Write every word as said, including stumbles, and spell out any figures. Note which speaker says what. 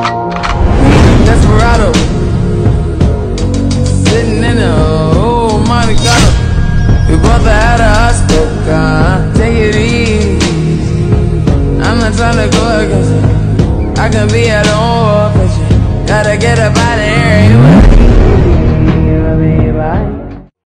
Speaker 1: Desperado, sitting in the old Monte Carlo. We both had a hospital car. Take it easy. I'm not trying to go against it. I can be at home.